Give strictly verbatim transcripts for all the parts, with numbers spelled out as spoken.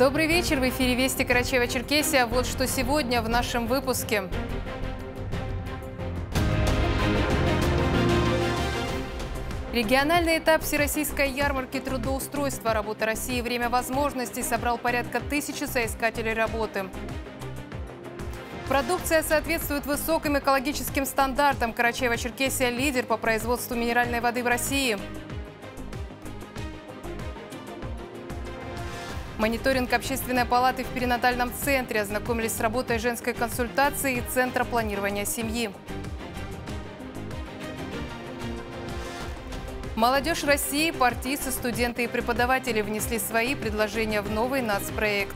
Добрый вечер. В эфире Вести Карачаево-Черкесия. Вот что сегодня в нашем выпуске. Региональный этап Всероссийской ярмарки трудоустройства «Работа России. Время возможностей» собрал порядка тысячи соискателей работы. Продукция соответствует высоким экологическим стандартам. Карачаево-Черкесия – лидер по производству минеральной воды в России. Мониторинг Общественной палаты в перинатальном центре. Ознакомились с работой женской консультации и Центра планирования семьи. Молодежь России, партийцы, студенты и преподаватели внесли свои предложения в новый нацпроект.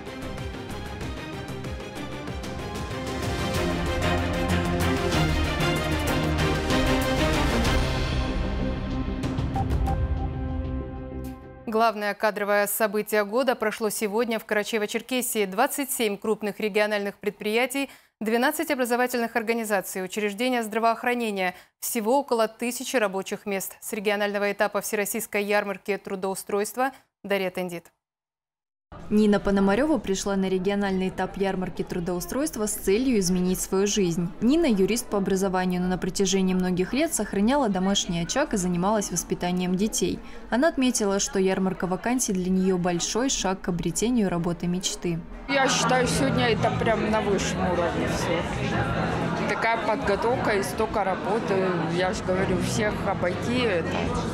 Главное кадровое событие года прошло сегодня в Карачаево-Черкесии. двадцать семь крупных региональных предприятий, двенадцать образовательных организаций, учреждения здравоохранения. Всего около тысячи рабочих мест. С регионального этапа Всероссийской ярмарки трудоустройства Дарья Тендит. Нина Пономарева пришла на региональный этап ярмарки трудоустройства с целью изменить свою жизнь. Нина – юрист по образованию, но на протяжении многих лет сохраняла домашний очаг и занималась воспитанием детей. Она отметила, что ярмарка вакансий для нее большой шаг к обретению работы мечты. Я считаю, сегодня это прям на высшем уровне все. Такая подготовка и столько работы. Я же говорю, всех обойти это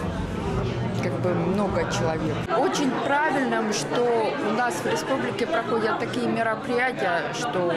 как бы много человек. Очень правильно, что у нас в республике проходят такие мероприятия, что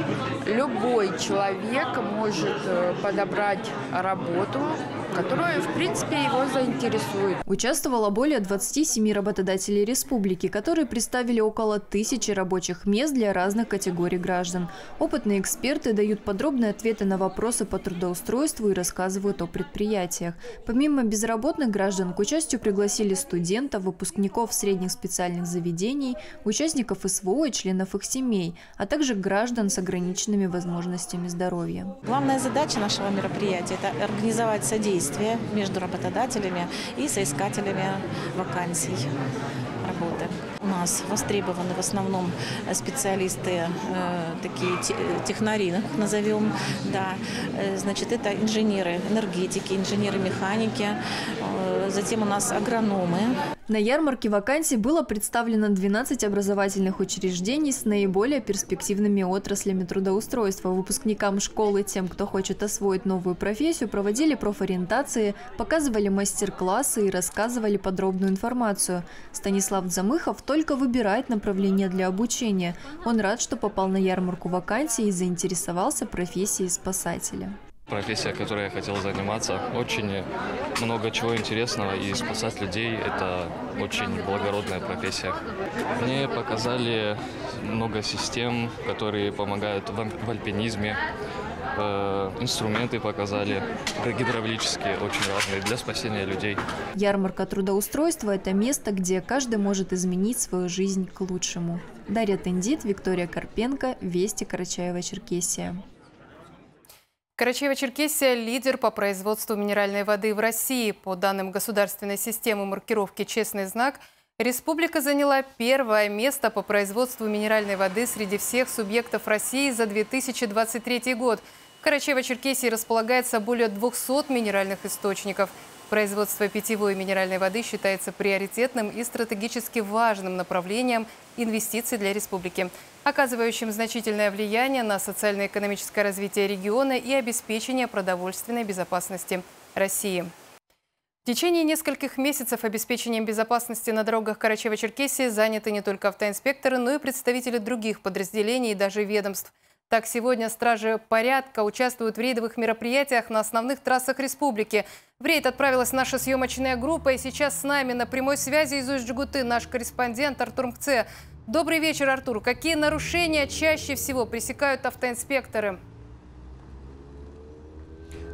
любой человек может подобрать работу, которая, в принципе, его заинтересует. Участвовало более двадцати семи работодателей республики, которые представили около тысячи рабочих мест для разных категорий граждан. Опытные эксперты дают подробные ответы на вопросы по трудоустройству и рассказывают о предприятиях. Помимо безработных граждан, к участию пригласили студентов, выпускников средних специальных заведений, участников СВО и членов их семей, а также граждан с ограниченными возможностями здоровья. Главная задача нашего мероприятия – это организовать содействие между работодателями и соискателями вакансий работы. У нас востребованы в основном специалисты, э, такие технари, назовем, да. Значит, это инженеры энергетики, инженеры механики, э, затем у нас агрономы. На ярмарке вакансий было представлено двенадцать образовательных учреждений с наиболее перспективными отраслями трудоустройства. Выпускникам школы, тем, кто хочет освоить новую профессию, проводили профориентации, показывали мастер-классы и рассказывали подробную информацию. Станислав Замыхов только выбирает направление для обучения. Он рад, что попал на ярмарку вакансий и заинтересовался профессией спасателя. Профессия, которой я хотел заниматься, очень много чего интересного, и спасать людей – это очень благородная профессия. Мне показали много систем, которые помогают в альпинизме, инструменты показали, гидравлические, очень разные, для спасения людей. Ярмарка трудоустройства – это место, где каждый может изменить свою жизнь к лучшему. Дарья Тендит, Виктория Карпенко, Вести Карачаево-Черкесия. Карачаево-Черкесия – лидер по производству минеральной воды в России. По данным государственной системы маркировки «Честный знак», республика заняла первое место по производству минеральной воды среди всех субъектов России за две тысячи двадцать третий год. В Карачаево-Черкесии располагается более двухсот минеральных источников. Производство питьевой минеральной воды считается приоритетным и стратегически важным направлением инвестиций для республики, оказывающим значительное влияние на социально-экономическое развитие региона и обеспечение продовольственной безопасности России. В течение нескольких месяцев обеспечением безопасности на дорогах Карачаево-Черкесии заняты не только автоинспекторы, но и представители других подразделений и даже ведомств. Так, сегодня стражи порядка участвуют в рейдовых мероприятиях на основных трассах республики. В рейд отправилась наша съемочная группа, и сейчас с нами на прямой связи из Усть-Джегуты наш корреспондент Артур Мкце. Добрый вечер, Артур. Какие нарушения чаще всего пресекают автоинспекторы?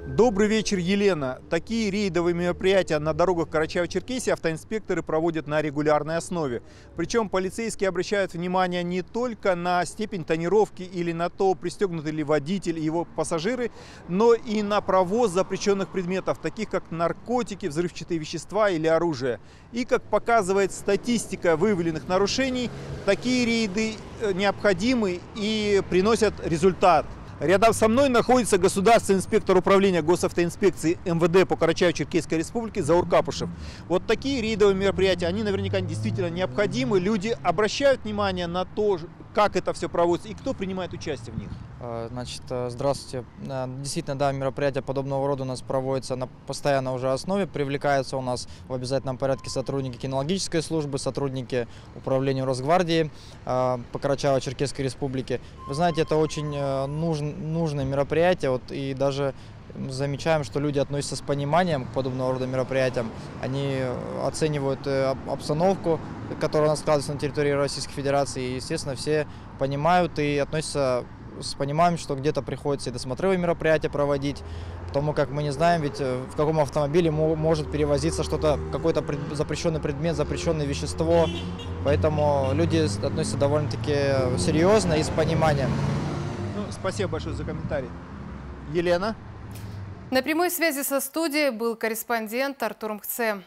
Добрый вечер, Елена. Такие рейдовые мероприятия на дорогах Карачаево-Черкесии автоинспекторы проводят на регулярной основе. Причем полицейские обращают внимание не только на степень тонировки или на то, пристегнуты ли водитель и его пассажиры, но и на провоз запрещенных предметов, таких как наркотики, взрывчатые вещества или оружие. И, как показывает статистика выявленных нарушений, такие рейды необходимы и приносят результат. Рядом со мной находится государственный инспектор управления госавтоинспекции эм вэ дэ по Карачаево-Черкесской республике Заур Капушев. Вот такие рейдовые мероприятия, они наверняка действительно необходимы. Люди обращают внимание на то, как это все проводится и кто принимает участие в них. Значит, здравствуйте. Действительно, да, мероприятия подобного рода у нас проводятся на постоянной уже основе. Привлекаются у нас в обязательном порядке сотрудники кинологической службы, сотрудники управления Росгвардии по Карачаево-Черкесской республике. Вы знаете, это очень нужно, нужное мероприятие. Вот, и даже замечаем, что люди относятся с пониманием к подобного рода мероприятиям. Они оценивают обстановку, которая у нас складывается на территории Российской Федерации. И, естественно, все понимают и относятся с пониманием, что где-то приходится и досмотровые мероприятия проводить, потому как мы не знаем, ведь в каком автомобиле может перевозиться что-то, какой-то запрещенный предмет, запрещенное вещество. Поэтому люди относятся довольно-таки серьезно и с пониманием. Ну, спасибо большое за комментарий. Елена? На прямой связи со студией был корреспондент Артур Мкце.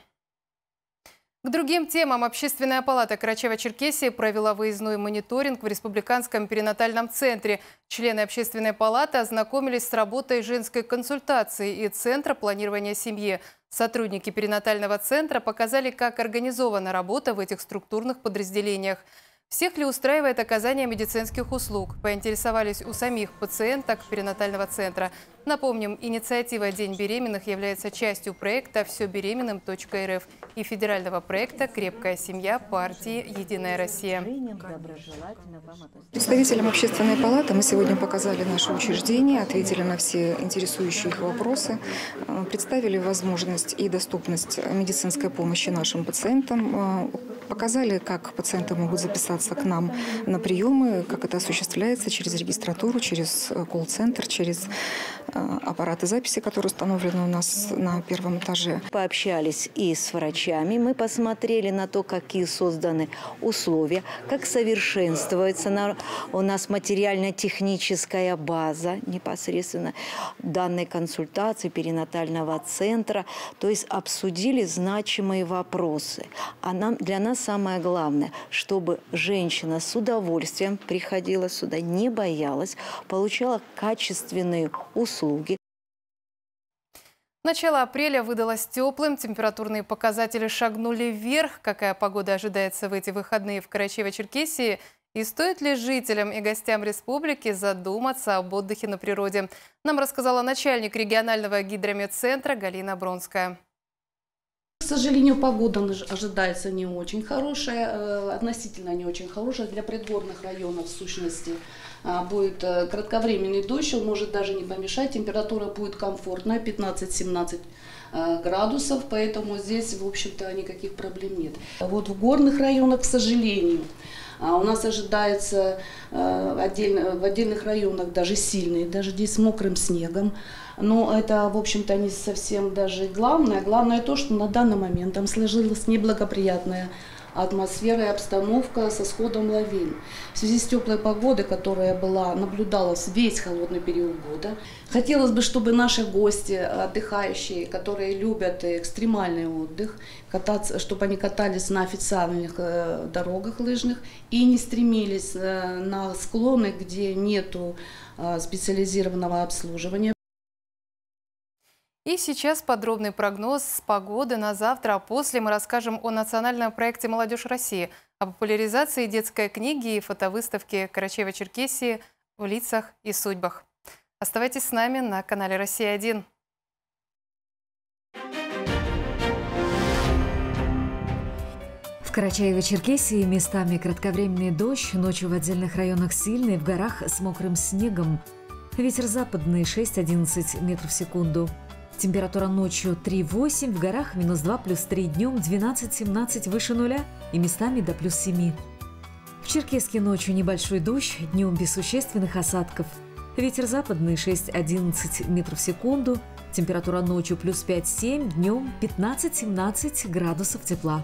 К другим темам Общественная палата Карачаево-Черкесии провела выездной мониторинг в Республиканском перинатальном центре. Члены Общественной палаты ознакомились с работой женской консультации и Центра планирования семьи. Сотрудники перинатального центра показали, как организована работа в этих структурных подразделениях. Всех ли устраивает оказание медицинских услуг? Поинтересовались у самих пациенток перинатального центра. Напомним, инициатива «День беременных» является частью проекта «все беременным точка эр эф» и федерального проекта «Крепкая семья» партии «Единая Россия». Представителям Общественной палаты мы сегодня показали наше учреждение, ответили на все интересующие их вопросы, представили возможность и доступность медицинской помощи нашим пациентам, показали, как пациенты могут записаться к нам на приемы, как это осуществляется через регистратуру, через колл-центр, через аппараты записи, которые установлены у нас на первом этаже. Пообщались и с врачами, мы посмотрели на то, какие созданы условия, как совершенствуется у нас материально-техническая база непосредственно данной консультации перинатального центра. То есть обсудили значимые вопросы. А нам, для нас самое главное, чтобы женщина с удовольствием приходила сюда, не боялась, получала качественные услуги. Начало апреля выдалось теплым, температурные показатели шагнули вверх. Какая погода ожидается в эти выходные в Карачаево-Черкесии? И стоит ли жителям и гостям республики задуматься об отдыхе на природе? Нам рассказала начальник регионального гидрометцентра Галина Бронская. К сожалению, погода ожидается не очень хорошая, относительно не очень хорошая для предгорных районов в сущности. Будет кратковременный дождь, он может даже не помешать, температура будет комфортная, пятнадцать-семнадцать градусов, поэтому здесь, в общем-то, никаких проблем нет. Вот в горных районах, к сожалению, у нас ожидается отдельно, в отдельных районах даже сильный, даже здесь с мокрым снегом. Но это, в общем-то, не совсем даже главное. Главное то, что на данный момент там сложилась неблагоприятная атмосфера и обстановка со сходом лавин. В связи с теплой погодой, которая была, наблюдалась весь холодный период года, хотелось бы, чтобы наши гости, отдыхающие, которые любят экстремальный отдых, кататься, чтобы они катались на официальных э, дорогах лыжных и не стремились э, на склоны, где нету э, специализированного обслуживания. И сейчас подробный прогноз погоды на завтра, а после мы расскажем о национальном проекте «Молодежь России», о популяризации детской книги и фотовыставки Карачаево-Черкесии в лицах и судьбах. Оставайтесь с нами на канале «Россия один». В Карачаево-Черкесии местами кратковременный дождь, ночью в отдельных районах сильный, в горах с мокрым снегом. Ветер западный шесть-одиннадцать метров в секунду. Температура ночью три-восемь, в горах минус два, плюс три, днем двенадцать-семнадцать выше нуля и местами до плюс семи. В Черкесске ночью небольшой дождь, днем без существенных осадков. Ветер западный шесть-одиннадцать метров в секунду, Температура ночью плюс пять-семь, днем пятнадцать-семнадцать градусов тепла.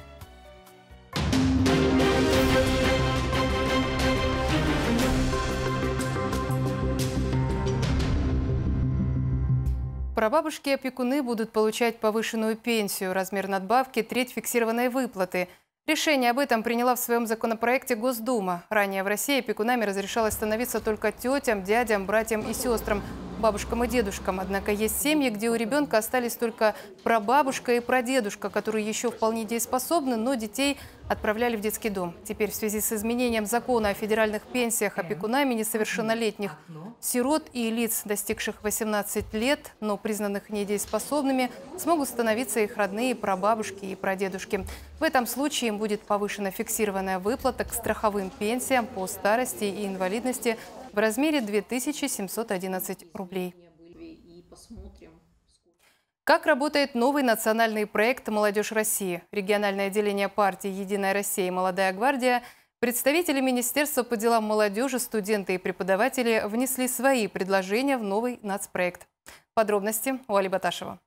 Прабабушки и опекуны будут получать повышенную пенсию, размер надбавки – треть фиксированной выплаты. Решение об этом приняла в своем законопроекте Госдума. Ранее в России опекунами разрешалось становиться только тетям, дядям, братьям и сестрам, бабушкам и дедушкам. Однако есть семьи, где у ребенка остались только прабабушка и прадедушка, которые еще вполне дееспособны, но детей отправляли в детский дом. Теперь в связи с изменением закона о федеральных пенсиях опекунами несовершеннолетних сирот и лиц, достигших восемнадцати лет, но признанных недееспособными, смогут становиться их родные прабабушки и прадедушки. В этом случае им будет повышена фиксированная выплата к страховым пенсиям по старости и инвалидности в размере две тысячи семьсот одиннадцать рублей. Как работает новый национальный проект «Молодежь России»? Региональное отделение партии «Единая Россия» и «Молодая гвардия», представители Министерства по делам молодежи, студенты и преподаватели внесли свои предложения в новый нацпроект. Подробности у Али Баташева.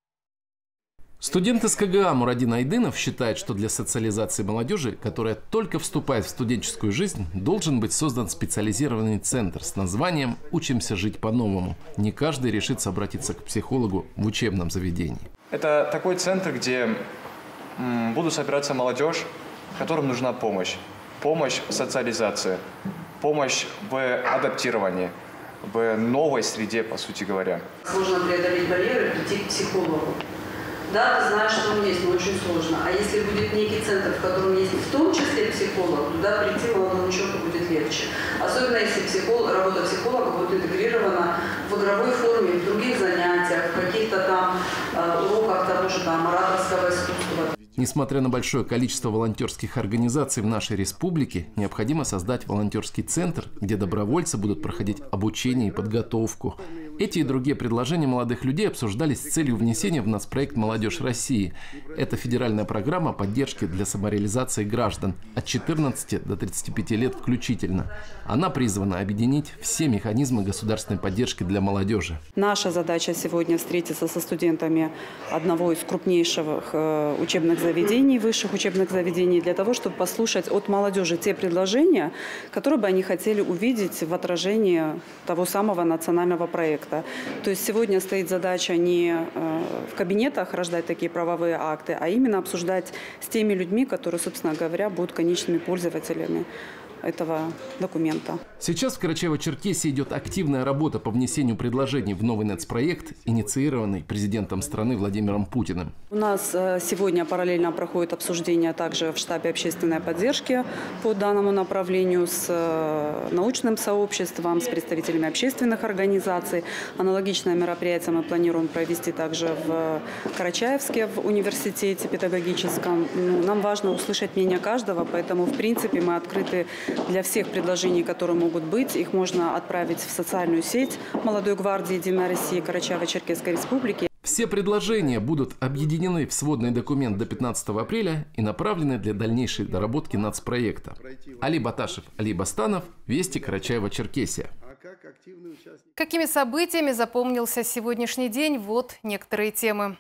Студент из ка гэ а Мурадин Айдынов считает, что для социализации молодежи, которая только вступает в студенческую жизнь, должен быть создан специализированный центр с названием «Учимся жить по-новому». Не каждый решится обратиться к психологу в учебном заведении. Это такой центр, где м, будут собираться молодежь, которым нужна помощь. Помощь в социализации, помощь в адаптировании, в новой среде, по сути говоря. Сложно преодолеть барьеры, прийти к психологу. Да, ты знаешь, что он есть, но очень сложно. А если будет некий центр, в котором есть в том числе психолог, туда прийти молодому человеку будет легче. Особенно если психолог, работа психолога будет интегрирована в игровой форме, в других занятиях, в каких-то там э, уроках того же там ораторского искусства. Несмотря на большое количество волонтерских организаций в нашей республике, необходимо создать волонтерский центр, где добровольцы будут проходить обучение и подготовку. Эти и другие предложения молодых людей обсуждались с целью внесения в нацпроект «Молодежь России». Это федеральная программа поддержки для самореализации граждан от четырнадцати до тридцати пяти лет включительно. Она призвана объединить все механизмы государственной поддержки для молодежи. Наша задача сегодня встретиться со студентами одного из крупнейших учебных заведений, высших учебных заведений, для того, чтобы послушать от молодежи те предложения, которые бы они хотели увидеть в отражении того самого национального проекта. То есть сегодня стоит задача не в кабинетах рождать такие правовые акты, а именно обсуждать с теми людьми, которые, собственно говоря, будут конечными пользователями этого документа. Сейчас в Карачаево-Черкесии идет активная работа по внесению предложений в новый нацпроект, инициированный президентом страны Владимиром Путиным. У нас сегодня параллельно проходит обсуждение также в штабе общественной поддержки по данному направлению с научным сообществом, с представителями общественных организаций. Аналогичное мероприятие мы планируем провести также в Карачаевске, в университете педагогическом. Нам важно услышать мнение каждого, поэтому в принципе мы открыты для всех предложений, которые могут быть. Их можно отправить в социальную сеть «Молодой гвардии Единой России» Карачаево-Черкесской Республики. Все предложения будут объединены в сводный документ до пятнадцатого апреля и направлены для дальнейшей доработки нацпроекта. Али Баташев, Али Бастанов, Вести, Карачаево-Черкесия. Какими событиями запомнился сегодняшний день? Вот некоторые темы.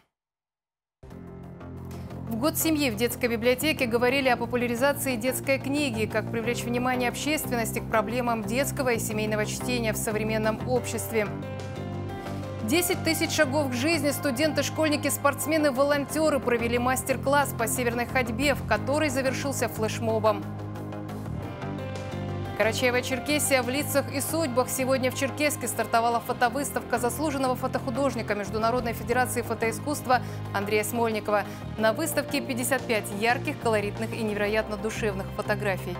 В год семьи в детской библиотеке говорили о популяризации детской книги, как привлечь внимание общественности к проблемам детского и семейного чтения в современном обществе. десять тысяч шагов к жизни студенты, школьники, спортсмены, волонтеры провели мастер-класс по северной ходьбе, в который завершился флешмобом. Карачаево-Черкесия в лицах и судьбах. Сегодня в Черкесске стартовала фотовыставка заслуженного фотохудожника Международной федерации фотоискусства Андрея Смольникова. На выставке пятьдесят пять ярких, колоритных и невероятно душевных фотографий.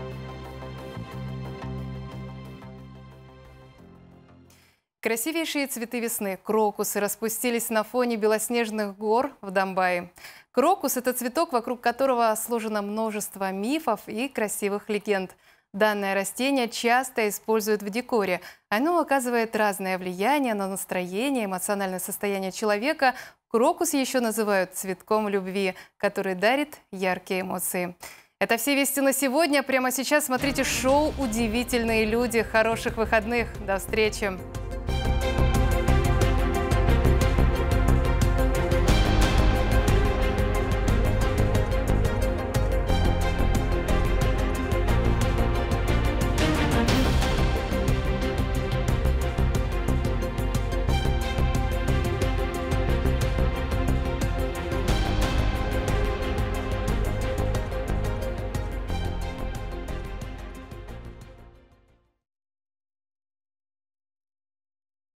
Красивейшие цветы весны – крокусы распустились на фоне белоснежных гор в Домбае. Крокус – это цветок, вокруг которого сложено множество мифов и красивых легенд. Данное растение часто используют в декоре. Оно оказывает разное влияние на настроение, эмоциональное состояние человека. Крокус еще называют цветком любви, который дарит яркие эмоции. Это все вести на сегодня. Прямо сейчас смотрите шоу «Удивительные люди». Хороших выходных. До встречи.